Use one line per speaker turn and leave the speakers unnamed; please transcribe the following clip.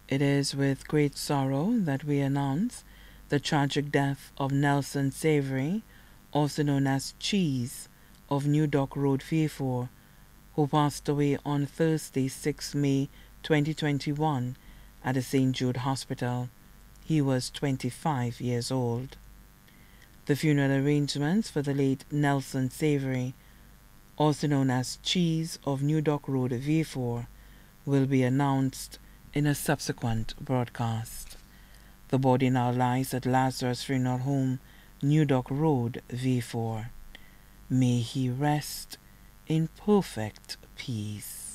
It is with great sorrow that we announce the tragic death of Nelson Savery, also known as Cheese, of New Dock Road, Vieux, who passed away on Thursday, 6 May 2021 at the St. Jude Hospital. He was 25 years old. The funeral arrangements for the late Nelson Savery, also known as Cheese of New Dock Road, Vieux, will be announced in a subsequent broadcast. The body now lies at Lazarus Funeral Home, New Dock Road, Vieux. May he rest in perfect peace.